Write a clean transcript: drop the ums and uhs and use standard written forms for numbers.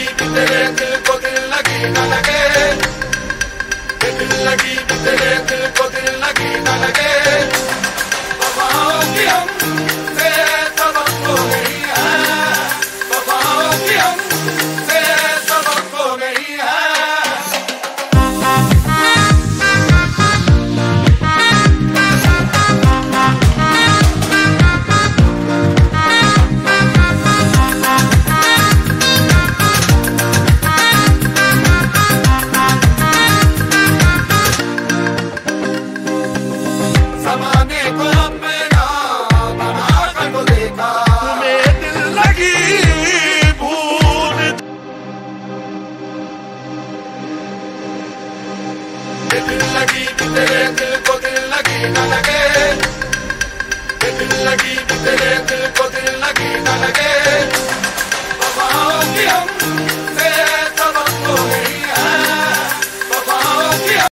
कि तेरे दिल को दिल लगी न लगे, दिल लगी कि तेरे दिल को दिल लगी न लगे। वफाओं की हमसे सबक खो गई है, वफाओं की हमसे सबक खो गई है। ज़माने को अपना बना कर तो देखा, तुम्हें दिल लगी भूल, दिल लगी कि तेरे दिल को दिल लगी न लगे, दिल लगी कि तेरे दिल को दिल लगी न लगे। वफाओं की हम